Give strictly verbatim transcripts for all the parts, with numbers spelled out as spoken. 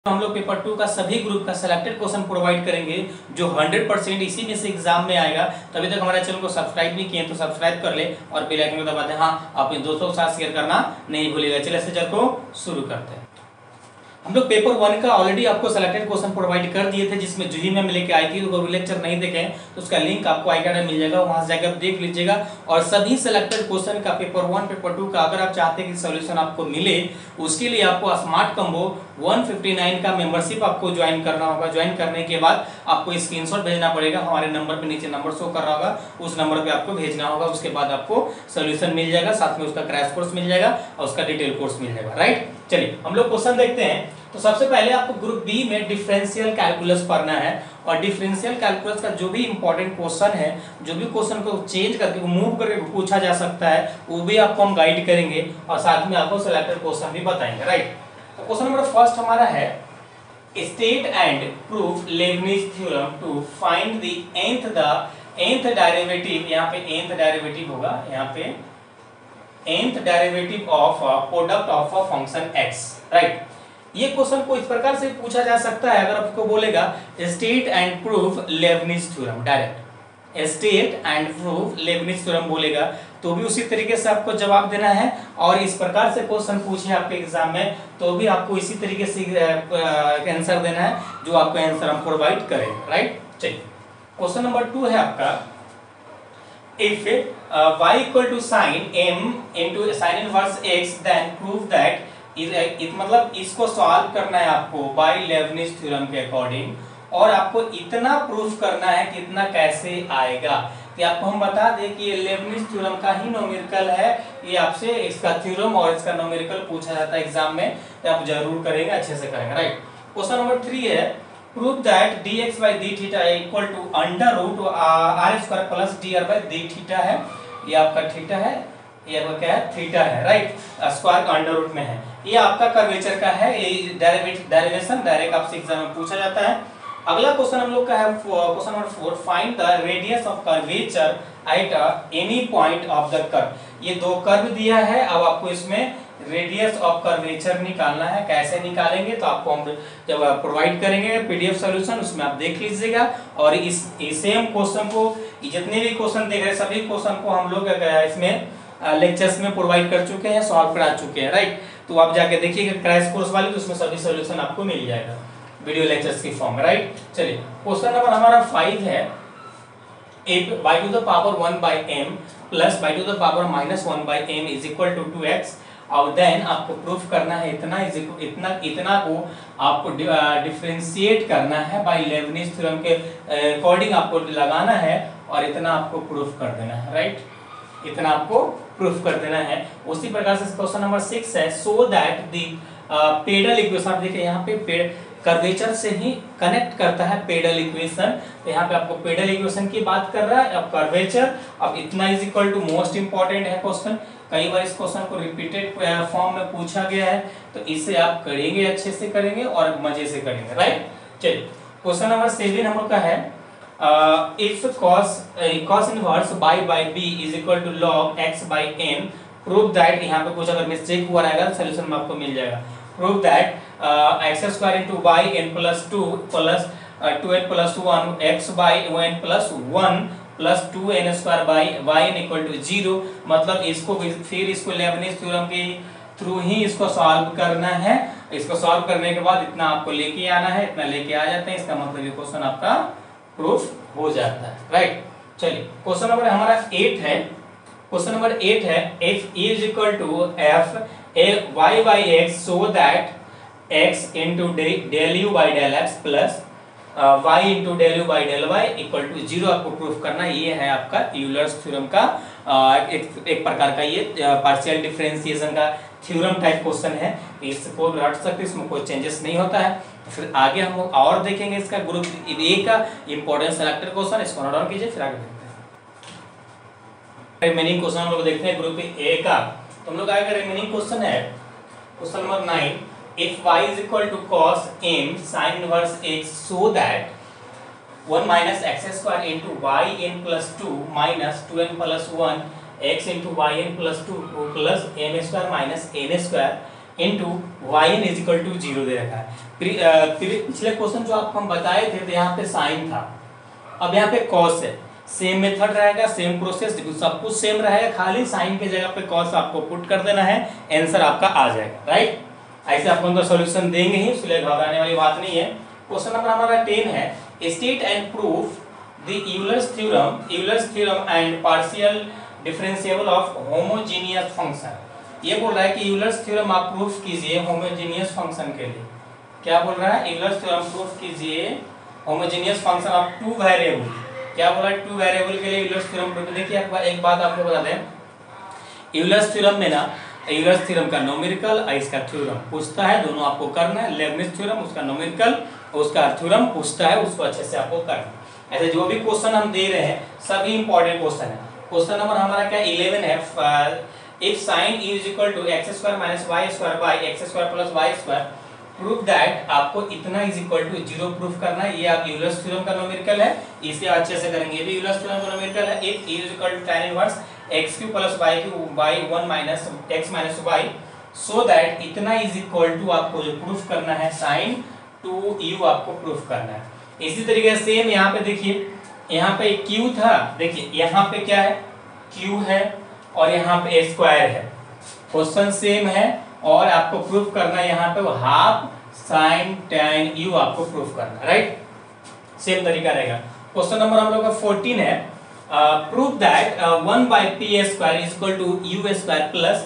हम लोग paper two का सभी ग्रुप का सिलेक्टेड क्वेश्चन प्रोवाइड करेंगे जो हंड्रेड परसेंट इसी में से एग्जाम में आएगा। तो अभी तक हमारे चैनल को सब्सक्राइब नहीं किए तो सब्सक्राइब कर ले और बेल आइकन को दबा दें। हाँ, अपने दोस्तों के साथ शेयर करना नहीं भूलिएगा। चलिए लेक्चर को शुरू करते हैं। हम लोग पेपर वन का ऑलरेडी आपको सिलेक्टेड क्वेश्चन प्रोवाइड कर दिए थे, जिसमें जूही मैम लेके आई थी। तो अगर लेक्चर नहीं देखें तो उसका लिंक आपको आई कार्ड में मिल जाएगा, वहां से जाकर देख लीजिएगा। और सभी सिलेक्टेड क्वेश्चन का पेपर वन पेपर टू का अगर आप चाहते हैं कि सॉल्यूशन आपको मिले, उसके लिए आपको smart combo one fifty nine का मेंबरशिप आपको ज्वाइन करना होगा। ज्वाइन करने के बाद आपको स्क्रीनशॉट भेजना पड़ेगा, हमारे नंबर पे नीचे नंबर शो कर रहा होगा, उस नंबर पे आपको भेजना होगा। उसके बाद आपको सॉल्यूशन मिल जाएगा, साथ में उसका क्रैश कोर्स मिल जाएगा और उसका डिटेल कोर्स मिल जाएगा। राइट, चलिए हम लोग क्वेश्चन देखते हैं। तो सबसे पहले आपको ग्रुप बी में डिफरेंशियल कैलकुलस पढ़ना है और डिफरेंशियल कैलकुलस का जो भी इंपॉर्टेंट क्वेश्चन है, जो भी क्वेश्चन को चेंज करके मूव करके पूछा जा सकता है, वो भी आपको हम गाइड करेंगे और साथ में आपको सिलेक्टेड क्वेश्चन भी बताएंगे। राइट, तो क्वेश्चन नंबर फर्स्ट हमारा है state and proof Leibniz theorem to find the nth the nth derivative. यहाँ पे nth डेरिवेटिव होगा, यहाँ पे nth derivative of product of a function x। Right, ये क्वेश्चन को इस प्रकार से पूछा जा सकता है। अगर आपको बोलेगा state and proof Leibniz theorem, direct state and proof Leibniz theorem बोलेगा तो भी उसी तरीके से आपको जवाब देना है। और इस प्रकार से क्वेश्चन पूछे आपके एग्जाम में तो भी आपको इसी तरीके से आंसर देना है, जो आपको आंसर हम प्रोवाइड करेंगे। राइट, चलिए क्वेश्चन नंबर टू है आपका, if y equal to sine m into sine inverse x then prove that इस, इत, मतलब इसको सॉल्व करना है आपको बाय लेबनिज थ्योरम के अकॉर्डिंग, और आपको इतना प्रूफ करना है कि इतना कैसे आएगा। कि आपको हम बता दें कि ये लेबनिज थ्योरम का ही न्यूमेरिकल है, ये आपसे इसका थ्योरम और इसका न्यूमेरिकल पूछा जाता है एग्जाम में, तो आप जरूर करेंगे, अच्छे से करेंगे। राइट, क्वेश्चन नंबर थ्री है prove that dx by d theta equal to under root R square plus D R by D theta है। ये आपका थीटा है, ये आपका क्या है, थीटा है। राइट, स्क्वायर का अंडर रूट में है। ये आपका कर्वेचर का है, ये डेरिवेटिव डेरिवेशन डायरेक्ट आपसे एग्जाम में पूछा जाता है। अगला क्वेश्चन हम लोग का है question number four, find the radius of curvature at any point of the curve. ये दो कर्व दिया है, अब आपको इसमें रेडियस ऑफ कर्वेचर निकालना है। कैसे निकालेंगे तो आपको हम जब प्रोवाइड करेंगे पीडीएफ सॉल्यूशन, उसमें आप देख लीजिएगा। और इस सेम क्वेश्चन को, जितने भी क्वेश्चन देख रहे हैं सभी क्वेश्चन को हम लोग इसमें लेक्चर्स में प्रोवाइड कर चुके हैं, सॉल्व करा चुके हैं। राइट, तो आप जाके देखिएगा क्रैश कोर्स वाले, तो उसमें सभी सॉल्यूशन आपको मिल जाएगा वीडियो लेक्चर्स की फॉर्म में। राइट, चलिए क्वेश्चन नंबर हमारा फाइव है, if y to the power one by m plus y to the power minus one by m is equal to two X, और देन आपको प्रूफ करना है इतना इतना इतना को आपको डिफरेंशिएट करना है बाय लेबनिज थ्योरम के अकॉर्डिंग आपको लगाना है और इतना आपको प्रूफ कर देना है। राइट, इतना आपको प्रूफ कर देना है। उसी प्रकार से क्वेश्चन नंबर सिक्स है, so that the pedal equation. आप देखिए यहाँ पे पेड़ कर्वेचर से ही कनेक्ट करता है पेडल इक्वेशन, तो यहाँ पे आपको पेडल इक्वेशन की बात कर रहा है। अब कर्वेचर, अब इतना is equal to most important है क्वेश्चन, कई बार इस क्वेश्चन को रिपीटेड फॉर्म में पूछा गया है, तो इसे आप करेंगे, अच्छे से करेंगे और मजे से करेंगे। राइट, चलिए क्वेश्चन नंबर सेवन हम लोग का है, if cos cos inverse y by b is equal to log x by n, prove that, यहाँ पे कुछ अगर मिस्टेक हुआ रहेगा सॉल्यूशन में आपको मिल जाएगा। Prove that x square into y n plus two plus two n plus one x by n plus one plus two n square by y n equal to zero. मतलब इसको फिर इसको लेबनिज थ्योरम के through ही इसको solve करना है। इसको सॉल्व करने के बाद इतना आपको लेके आना है, इतना लेके आ जाते हैं, इसका मतलब ये क्वेश्चन आपका प्रूफ हो जाता है। राइट, चलिए क्वेश्चन नंबर हमारा एट है। क्वेश्चन नंबर एट है, if e is equal to f a y by x so that x into del u by del x plus uh, y into del u by del y equal to zero आपको proof करना। ये है आपका Euler's theorem का uh, एक एक प्रकार का ये पार्शियल डिफरेंशिएशन का थ्योरम टाइप क्वेश्चन है। इसको रट सकते, इसमें कोई चेंजेस नहीं होता है। फिर आगे हम और देखेंगे इसका ग्रुप ए का इंपॉर्टेंट सेलेक्टेड क्वेश्चन, इसको नोट डाउन कीजिए, फिर आगे देखते हैं। रिमेनिंग क्वेश्चन हम लोग देखते हैं ग्रुप ए का। तो हम लोग आगे का रिमेनिंग क्वेश्चन है question number nine, if y is equal to cos m sin inverse x so that one minus x square into y n plus two minus two n plus one x into y n plus two plus m square minus n square into Y N is equal to zero दे रखा है। पिछले question जो आपको हम बताए थे तो यहाँ पे साइन था, अब यहाँ पे कॉस है। सेम मेथड रहेगा, सेम प्रोसेस, सब कुछ सेम रहेगा, खाली साइन के जगह पे कॉस आपको पुट कर देना है, आंसर आपका आ जाएगा। राइट, ऐसे आपको उनका सॉल्यूशन देंगे ही, इसलिए घबराने वाली बात नहीं है। क्वेश्चन नंबर हमारा टेन है, state and proof the Euler's theorem Euler's theorem and partial differentiable of homogeneous function. ये बोल रहा है कि यूलर्स थ्योरम आप प्रूफ कीजिए होमोजेनियस फंक्शन के लिए। क्या बोल रहा है? यूलर्स थ्योरम प्रूफ कीजिए homogeneous function of two variable. क्या बोला? टू वेरिएबल के लिए यूलर्स थ्योरम प्रूफ। देखिए एक बात आपको बता दें, यूलर्स थ्योरम में ना यूलर्स थ्योरम का न्यूमेरिकल और इसका थ्योरम पूछता है, दोनों आपको करना है। लेबनिज थ्योरम उसका न्यूमेरिकल उसका थ्योरम पूछता है, उसको अच्छे से आपको करना है। ऐसे जो भी क्वेश्चन हम दे रहे हैं सभी इंपॉर्टेंट क्वेश्चन है। क्वेश्चन नंबर हमारा क्या इलेवन है, if sine is equal to X square minus Y square by X square plus Y square proof that, आपको इतना is equal to zero proof करना है। ये आप यूलर्स थ्योरम का न्यूमेरिकल है, इसे अच्छे से करेंगे। ये भी यूलर्स थ्योरम का न्यूमेरिकल है। If is equal to tan inverse x cube plus y cube by one minus x minus y, so that इतना इज इक्वल टू आपको जो प्रूफ करना है साइन टू u आपको प्रूफ करना है। इसी तरीके से सेम यहाँ पे देखिए, यहाँ पे q था, देखिए यहाँ पे क्या है, q है और यहाँ पे स्क्वायर है। क्वेश्चन सेम है और आपको प्रूफ करना है यहाँ पे हाफ साइन tan u आपको प्रूफ करना है। राइट, सेम तरीका रहेगा। क्वेश्चन नंबर हम लोग का फोर्टीन है, prove that one by P square is equal to U square plus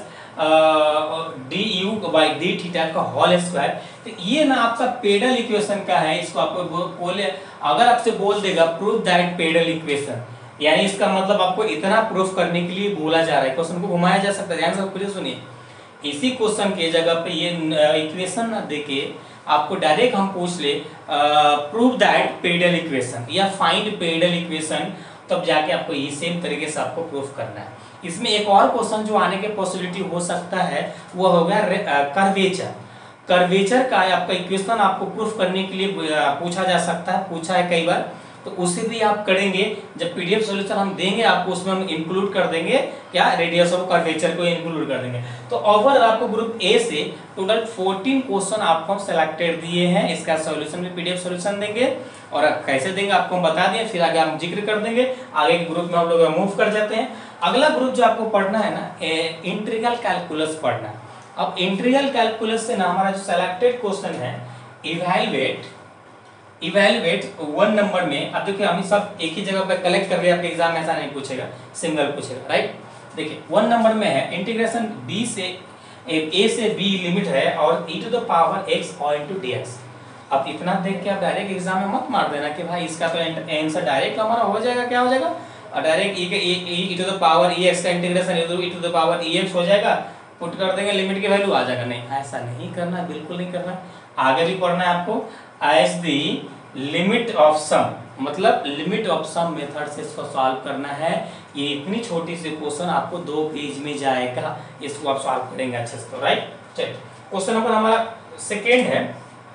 D U by D theta का होल स्क्वायर। तो ये ना आपका पेडल इक्वेशन का है, इसको आपको बोले, अगर आपसे बोल देगा प्रूव दैट पेडल इक्वेशन, यानी इसका मतलब आपको इतना प्रूफ करने के लिए बोला जा रहा है। क्वेश्चन को घुमाया जा सकता है, ध्यान से प्लीज सुनिए। इसी क्वेश्चन के जगह पे ये इक्वेशन ना देके आपको डायरेक्ट हम पूछ ले प्रूव दैट पेडल इक्वेशन या फाइंड पेडल इक्वेशन, तब जाके आपको ये सेम तरीके से आपको प्रूफ करना है। इसमें एक और क्वेश्चन जो आने के पॉसिबिलिटी हो सकता है वो हो गया कर्वेचर। कर्वेचर का आपका इक्वेशन आपको प्रूफ करने के लिए पूछा जा सकता है, पूछा है कई बार, तो उसे भी आप करेंगे। जब पीडीएफ सॉल्यूशन हम देंगे आपको, उसमें हम इंक्लूड कर देंगे क्या, रेडियस ऑफ कर्वेचर को इंक्लूड कर देंगे। तो ओवरऑल आपको ग्रुप ए से टोटल फोर्टीन क्वेश्चन आपको हम सेलेक्टेड दिए हैं। इसका सॉल्यूशन भी पीडीएफ सॉल्यूशन देंगे और कैसे देंगे आपको हम बता दिए, फिर आगे हम जिक्र कर देंगे। आगे के ग्रुप में हम लोग मूव कर जाते हैं। अगला ग्रुप जो आपको पढ़ना है ना, इंटीग्रल कैलकुलस पढ़ना है। अब इंटीग्रल कैलकुलस से ना हमारा जो सेलेक्टेड क्वेश्चन है, इवैल्यूएट इवैल्यूएट वन नंबर में, अब देखिए हम सब एक ही जगह पे कलेक्ट कर रहे हैं, आपके एग्जाम में ऐसा नहीं पूछेगा, सिंगल पूछेगा। राइट, देखिए वन नंबर में है इंटीग्रेशन b से a से b लिमिट है और e to the power x और इनटू dx। अब इतना देख के आप डायरेक्ट एग्जाम में मत मार देना कि भाई इसका तो आंसर डायरेक्ट हमारा हो जाएगा, क्या हो जाएगा, और डायरेक्ट e के e to the power ex का integration e to the power ex हो जाएगा, पुट कर देंगे लिमिट की वैल्यू आ जाएगा। नहीं, ऐसा नहीं करना, बिल्कुल नहीं करना। आगे भी पढ़ना है आपको, as the limit of sum, मतलब लिमिट ऑफ सम मेथड से इसको सॉल्व करना है। ये इतनी छोटी सी क्वेश्चन आपको दो पेज में जाएगा, इसको आप सॉल्व करेंगे अच्छे से। तो राइट, चलिए क्वेश्चन नंबर हमारा सेकेंड है,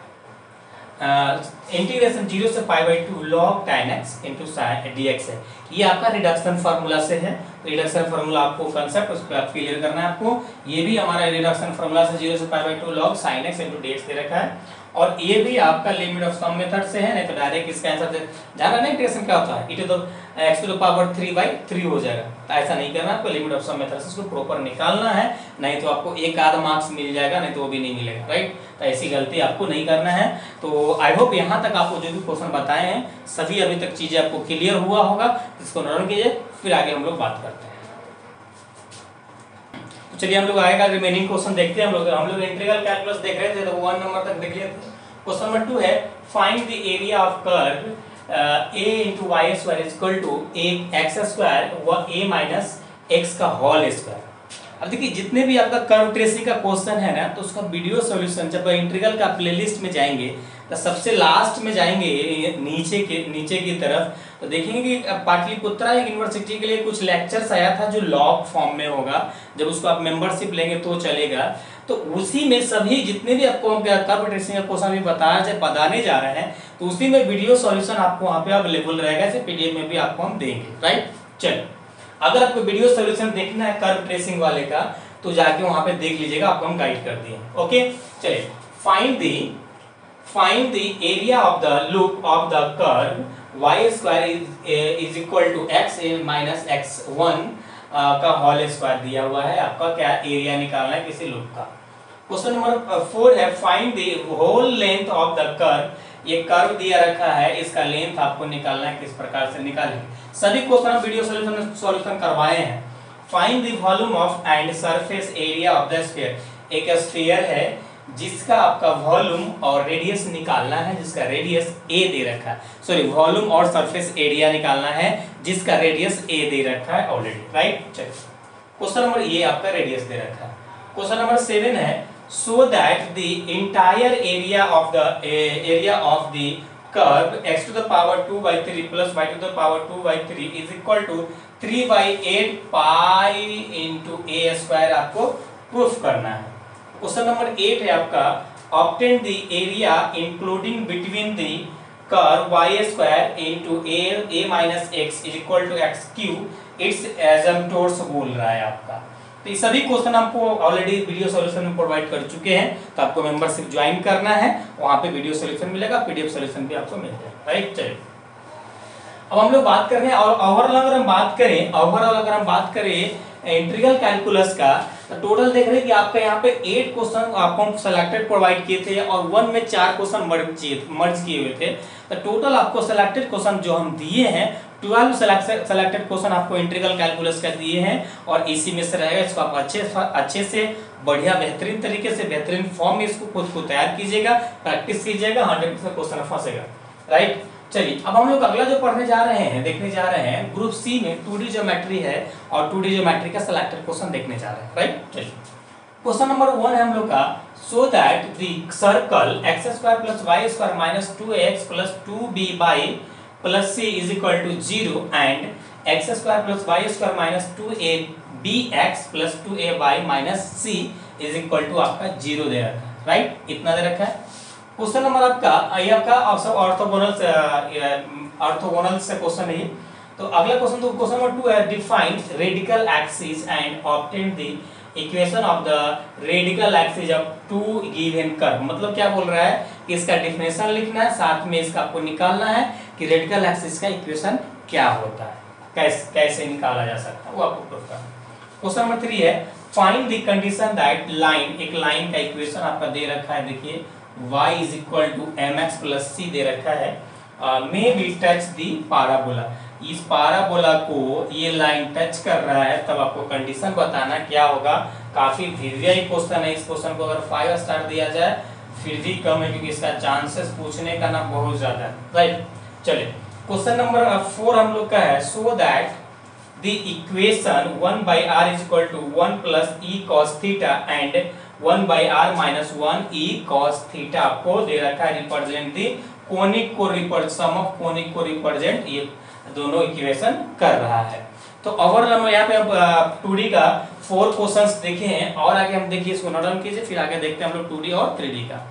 इंटीग्रेशन जीरो से pi by two log tan x into dx है। ये आपका रिडक्शन फार्मूला से है। रिडक्शन फार्मूला आपको कंसेप्ट उस पर आप क्लियर करना है आपको। ये भी हमारा रिडक्शन फार्मूला से जीरो से pi by two log sin x into dx दे रखा है, और ये भी आपका लिमिट ऑफ सम मेथड से है। नहीं तो डायरेक्ट इसका आंसर जाना नहीं, इंटीग्रेशन क्या होता है, e to the x to the power three by three हो जाएगा। तो ऐसा नहीं करना, आपको लिमिट ऑफ सम मेथड से इसको प्रॉपर निकालना है, नहीं तो आपको एक आध मार्क्स मिल जाएगा, नहीं तो वो भी नहीं मिलेगा। राइट, तो ऐसी गलती आपको नहीं करना है। तो आई होप यहाँ तक आपको जो भी क्वेश्चन बताए हैं सभी अभी तक चीजें आपको क्लियर हुआ होगा। इसको नोट कीजिए, फिर आगे हम लोग बात करते हैं। चलिए हम लोग आगे का रिमेनिंग क्वेश्चन देखते हैं। हम लोग हम लोग इंटीग्रल कैलकुलस देख रहे थे, तो वन नंबर तक देख लिए थे। क्वेश्चन नंबर टू है, find the area of curve a into y square is equal to x square व a माइनस x का होल स्क्वायर। अब देखिए जितने भी आपका कर्व ट्रेसिंग का क्वेश्चन है ना, तो उसका वीडियो सॉल्यूशन जब इंटीग्रल का प्लेलिस्ट में जाएंगे तो सबसे लास्ट में जाएंगे नीचे के नीचे की तरफ, तो देखेंगे कि पाटलिपुत्रा यूनिवर्सिटी के लिए कुछ लेक्चर्स आया था जो लॉग फॉर्म में होगा। जब उसको आप मेंबरशिप लेंगे तो चलेगा, तो उसी में सभी जितने भी आपको कर्व ट्रेसिंग का क्वेश्चन भी बताया जाए बताने जा रहे हैं, तो उसी में वीडियो सॉल्यूशन आपको वहाँ पे अवेलेबल रहेगा, जैसे पीडीएफ में भी आपको हम देंगे। राइट, चलिए अगर आपको वीडियो सॉल्यूशन देखना है कर्व ट्रेसिंग वाले का, तो जाके वहां पे देख लीजिएगा, आपको हम गाइड कर दिए। ओके चलिए, find the find the area of the loop of the curve Y square is equal to X minus X one का होल स्क्वायर दिया हुआ है। आपका क्या एरिया निकालना है किसी लूप का। क्वेश्चन नंबर फोर है find the whole length of the curve. ये कर्व दिया रखा है, इसका लेंथ आपको निकालना है, किस प्रकार से निकालेंगे। सभी क्वेश्चन हम वीडियो सॉल्यूशन सॉल्यूशन करवाए हैं। Find the volume of and surface area of the sphere. एक स्फीयर है जिसका आपका वॉल्यूम और रेडियस निकालना है, जिसका रेडियस ए दे रखा है। सॉरी, वॉल्यूम और सरफेस एरिया निकालना है जिसका रेडियस ए दे रखा है ऑलरेडी, राइट। चलिए, क्वेश्चन नंबर ये आपका रेडियस दे रखा है। क्वेश्चन नंबर सेवन है so that the entire area of the area of the curve x to the power two by three plus y to the power two by three is equal to three by eight pi into A square आपको proof करना है। Question number eight है आपका obtain the area including between the curve y square into a a minus x is equal to x cube. It's एसिम्पटोट्स बोल रहा है आपका। तो ये सभी क्वेश्चन आपको ऑलरेडी वीडियो सॉल्यूशन में प्रोवाइड कर चुके हैं, तो आपको मेंबरशिप ज्वाइन करना है, वहां पे वीडियो सॉल्यूशन मिलेगा, पीडीएफ सॉल्यूशन भी आपको मिल जाएगा, राइट। चलिए, अब हम लोग बात कर रहे हैं और ओवरऑल अगर हम बात करें ओवरऑल अगर हम बात करें इंटीग्रल कैलकुलस का, तो टोटल देख रहे हैं कि आपका यहाँ पे एट क्वेश्चन आपको सेलेक्टेड प्रोवाइड किए थे और वन में चार क्वेश्चन मर्ज किए मर्ज किए हुए थे। तो टोटल आपको सेलेक्टेड क्वेश्चन जो हम दिए हैं ट्वेल्व सेलेक्टेड क्वेश्चन आपको इंटीग्रल कैलकुलस का दिए हैं और इसी में से रहेगा। इसको आप अच्छे अच्छे से बढ़िया बेहतरीन तरीके से बेहतरीन फॉर्म में इसको खुद को तैयार कीजिएगा, प्रैक्टिस कीजिएगा, हंड्रेड परसेंट क्वेश्चन फंसेगा, राइट। चलिए, अब हम लोग अगला जो पढ़ने जा रहे हैं देखने जा रहे हैं ग्रुप सी में टू डी ज्योमेट्री है और टू डी ज्योमेट्री का सिलेक्टेड क्वेश्चन देखने जा रहे हैं, राइट। चलिए, क्वेश्चन नंबर वन है हम लोग का so that the circle X square plus Y square minus two X plus two B by plus C is equal to zero and X square plus Y square minus two A B X plus two A Y minus C is equal to आपका zero दे रखा है, right. इतना दे रखा है। Question number आपका ये आपका ऑर्थोगोनल से ऑर्थोगोनल से क्वेश्चन है। तो अगला क्वेश्चन तो क्वेश्चन नंबर टू है define radical axis and obtain the equation of the radical axis of two given curve. मतलब क्या बोल रहा है कि इसका डेफिनेशन लिखना है, साथ में इसका आपको निकालना है कि रेडिकल एक्सिस का इक्वेशन क्या होता है, कैसे कैसे निकाला जा सकता है, वो आपको प्रूफ करना है। क्वेश्चन नंबर थ्री है find the condition that line, एक लाइन का इक्वेशन आपका दे रखा है, देखिए y is equal to mx plus c दे रखा है, may be touch the parabola. इस पाराबोला को ये लाइन टच कर रहा है, तब आपको कंडीशन बताना क्या होगा। काफी वीवीआई क्वेश्चन है, इस क्वेश्चन को अगर फाइव स्टार दिया जाए फिर भी कम है, क्योंकि इसका चांसेस पूछने का ना बहुत ज्यादा है, राइट। चलिए, क्वेश्चन नंबर फोर हम लोग का है so that the equation one by R is equal to one plus E cos theta and one by R minus one E cos theta आपको दे रखा है, रिप्रेजेंट दी कोनिक को रिप्रेजेंट सम ऑफ कोनिक को represent ये दोनों equation कर रहा है। तो ओवरऑल हम यहाँ पे टू डी का फोर क्वेश्चंस देखे हैं और आगे हम देखिए इसको नोट डाउन कीजिए, फिर आगे देखते हैं हम लोग टू डी और थ्री डी का।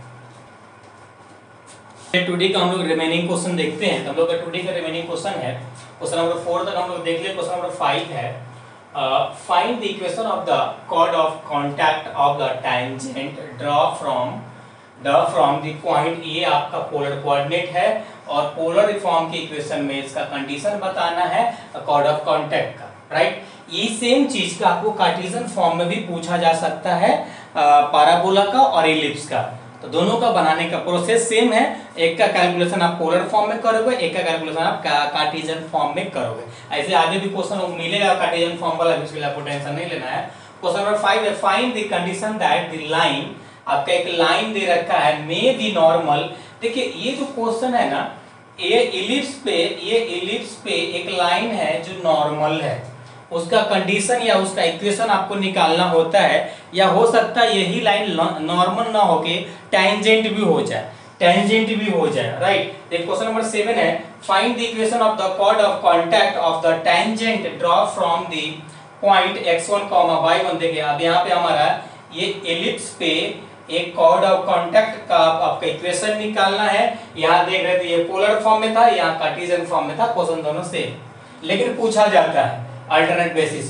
टू डी का हम लोग रिमेनिंग क्वेश्चन देखते हैं। हम लोग का टू डी का रिमेनिंग क्वेश्चन है क्वेश्चन नंबर फोर तक हम लोग देख लिए। क्वेश्चन नंबर फाइव है find the equation of the chord of contact of the tangent draw from draw from the point. ये आपका पोलर कोऑर्डिनेट है और पोलर फॉर्म के इक्वेशन में इसका कंडीशन बताना है कॉर्ड ऑफ कांटेक्ट का, राइट। ये सेम चीज का आपको कार्टेशियन फॉर्म में भी पूछा जा सकता है, पैराबोला का और एलिप्स का। तो दोनों का बनाने का प्रोसेस सेम है, एक का कैलकुलेशन आप पोलर फॉर्म में करोगे, एक का कैलकुलेशन आप कार्टेशियन फॉर्म में करोगे। ऐसे आगे भी क्वेश्चन मिलेगा कार्टेशियन फॉर्म वाला, इसके लिए आपको टेंशन नहीं लेना है। क्वेश्चन नंबर फाइव है find the condition that the line, आपका एक लाइन दे रखा है मे बी नॉर्मल। देखिए ये जो क्वेश्चन है ना, ये इलिप्स पे ये इलिप्स पे एक लाइन है जो नॉर्मल है, उसका कंडीशन या उसका इक्वेशन आपको निकालना होता है, या हो सकता है यही लाइन नॉर्मल ना होके टेंजेंट भी हो जाए, टेंजेंट भी हो जाए, राइट। देखिए क्वेश्चन नंबर सेवन है find the equation of the chord of contact of the tangent draw from the point X one comma Y one. देखिए अब यहाँ पे हमारा ये एलिप्स पे एक कॉर्ड ऑफ कांटेक्ट का आपका इक्वेशन निकालना है। यहाँ देख रहे थे ये पोलर फॉर्म में था, यहाँ कार्टेशियन फॉर्म में था, क्वेश्चन दोनों सेम, लेकिन पूछा जाता है अल्टरनेट बेसिस पे।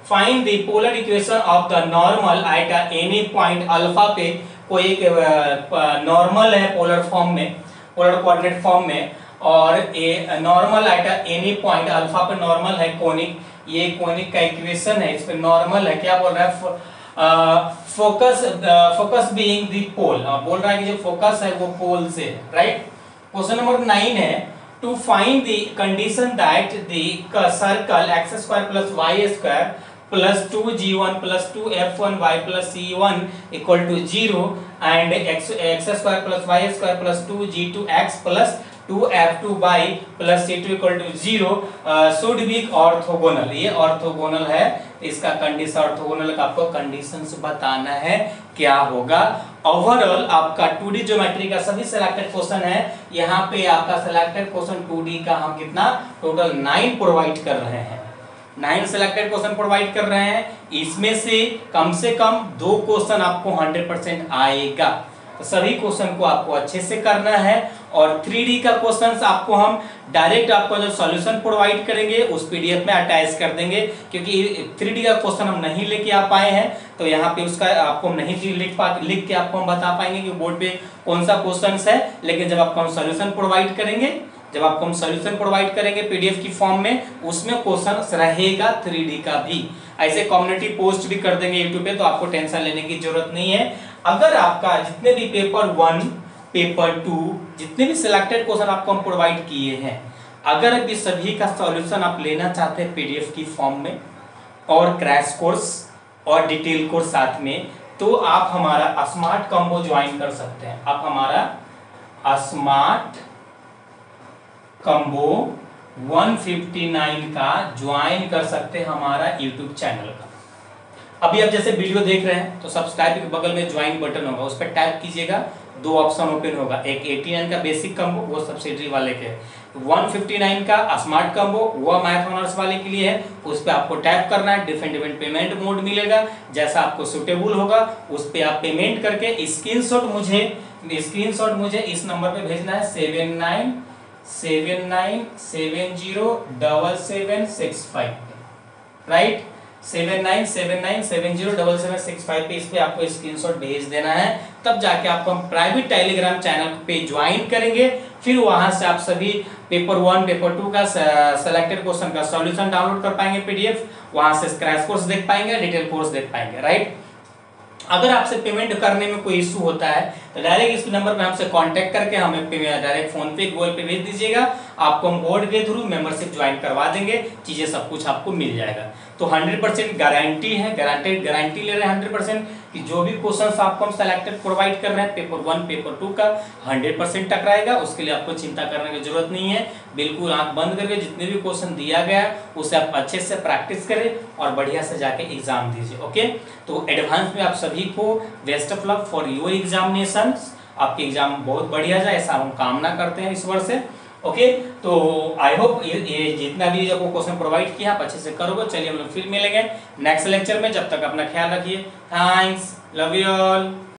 Find the polar equation of the normal at any point alpha पे, कोई एक नॉर्मल है पोलर फॉर्म में, पोलर कोऑर्डिनेट फॉर्म में, और a normal at any point alpha पे नॉर्मल है कोनिक, ये कोनिक का इक्वेशन है, इस पे नॉर्मल है, क्या बोल रहा है, focus focus being the pole, बोल रहा है कि जो फोकस है वो पोल से, राइट। क्वेश्चन नंबर नाइन है to find the condition that the circle X square plus Y square plus two G one plus two F one Y plus C one equal to zero and X X square plus Y square plus two G two X plus two F two Y plus C two equal to zero should be orthogonal, ये orthogonal है, इसका condition orthogonal का आपको conditions बताना है क्या होगा। Overall आपका टू डी ज्योमेट्री का सभी सिलेक्टेड क्वेश्चन है, यहाँ पे आपका सिलेक्टेड क्वेश्चन टू डी का हम कितना टोटल नाइन प्रोवाइड कर रहे हैं, नाइन सिलेक्टेड क्वेश्चन प्रोवाइड कर रहे हैं, इसमें से कम से कम दो क्वेश्चन आपको हंड्रेड परसेंट आएगा, तो सभी क्वेश्चन को आपको अच्छे से करना है। और थ्री डी का क्वेश्चंस आपको हम डायरेक्ट आपको जो सॉल्यूशन प्रोवाइड करेंगे उस पीडीएफ में अटैच कर देंगे, क्योंकि थ्री डी का क्वेश्चन हम नहीं लेके आ पाए हैं, तो यहाँ पे उसका आपको नहीं लिख पा लिख के आपको हम बता पाएंगे कि बोर्ड पे कौन सा क्वेश्चन है, लेकिन जब आपको हम सॉल्यूशन प्रोवाइड करेंगे जब आपको हम सॉल्यूशन प्रोवाइड करेंगे पीडीएफ की फॉर्म में, उसमें क्वेश्चन रहेगा थ्री डी का भी। ऐसे कम्युनिटी पोस्ट भी कर देंगे यूट्यूब पे, तो आपको टेंशन लेने की जरूरत नहीं है। अगर आपका जितने भी पेपर वन पेपर टू जितने भी सिलेक्टेड क्वेश्चन आपको हम प्रोवाइड किए हैं, अगर अभी सभी का सॉल्यूशन आप लेना चाहते हैं पीडीएफ की फॉर्म में और क्रैश कोर्स और डिटेल कोर्स साथ में, तो आप हमारा स्मार्ट कॉम्बो ज्वाइन कर सकते हैं। आप हमारा smart combo one fifty nine का ज्वाइन कर सकते हैं हमारा यूट्यूब चैनल का। अभी आप जैसे वीडियो देख रहे हैं तो सब्सक्राइब के बगल में ज्वाइन बटन होगा, उस पर टैप कीजिएगा, दो ऑप्शन ओपन होगा, एक एटी नाइन का बेसिक कॉम्बो, वो सब्सिडरी वाले के, वन फिफ्टी नाइन का स्मार्ट कॉम्बो वो मैथ ऑनर्स वाले के लिए है, उस पर आपको टैप करना है, डिफरेंट डिफरेंट पेमेंट मोड मिलेगा, जैसा आपको सुटेबल होगा उस पर आप पेमेंट करके स्क्रीनशॉट मुझे स्क्रीनशॉट मुझे इस नंबर पे भेजना है seven nine seven nine seven zero double seven six five, right, seven nine seven nine seven zero double seven six five पे इस पे आपको स्क्रीनशॉट भेज देना है, तब जाके आपको हम प्राइवेट टेलीग्राम चैनल पे ज्वाइन करेंगे। फिर वहां से आप सभी पेपर वन पेपर टू का सेलेक्टेड क्वेश्चन का सॉल्यूशन डाउनलोड कर पाएंगे पीडीएफ, वहां से क्रैश कोर्स देख पाएंगे, डिटेल कोर्स देख पाएंगे, राइट। अगर आपसे पेमेंट करने में कोई इशू होता है तो डायरेक्ट इस नंबर पे हमसे कांटेक्ट करके हमें डायरेक्ट फोन पे गूगल पे भेज दीजिएगा, आपको हम बोर्ड के थ्रू मेंबरशिप ज्वाइन करवा देंगे, चीजें सब कुछ आपको मिल जाएगा। तो हंड्रेड परसेंट गारंटी है, गारंटेड गारंटी ले रहे हैं हंड्रेड परसेंट कि जो भी क्वेश्चंस आपको हम सेलेक्टेड प्रोवाइड कर रहे हैं पेपर वन पेपर टू का हंड्रेड परसेंट टकराएगा, उसके लिए आपको चिंता करने की जरूरत नहीं है। बिल्कुल आंख बंद करके जितने भी क्वेश्चन दिया गया उसे आप अच्छे से प्रैक्टिस करें और बढ़िया से जाके एग्जाम दीजिए, ओके। तो एडवांस में आप सभी को best of luck for your examination, आपके एग्जाम बहुत बढ़िया जाए ऐसा हम कामना करते हैं ईश्वर से, ओके। तो आई होप ये, ये जितना भी आपको क्वेश्चन प्रोवाइड किया आप अच्छे से करोगे। चलिए हम लोग फिर मिलेंगे नेक्स्ट लेक्चर में, जब तक अपना ख्याल रखिए, थैंक्स, लव यू ऑल।